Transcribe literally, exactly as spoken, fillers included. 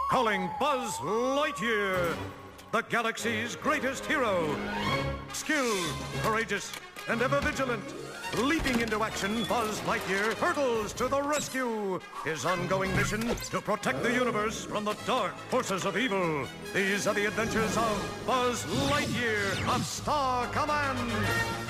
Calling Buzz Lightyear, the galaxy's greatest hero. Skilled, courageous, and ever vigilant. Leaping into action, Buzz Lightyear hurtles to the rescue. His ongoing mission to protect the universe from the dark forces of evil. These are the adventures of Buzz Lightyear of Star Command.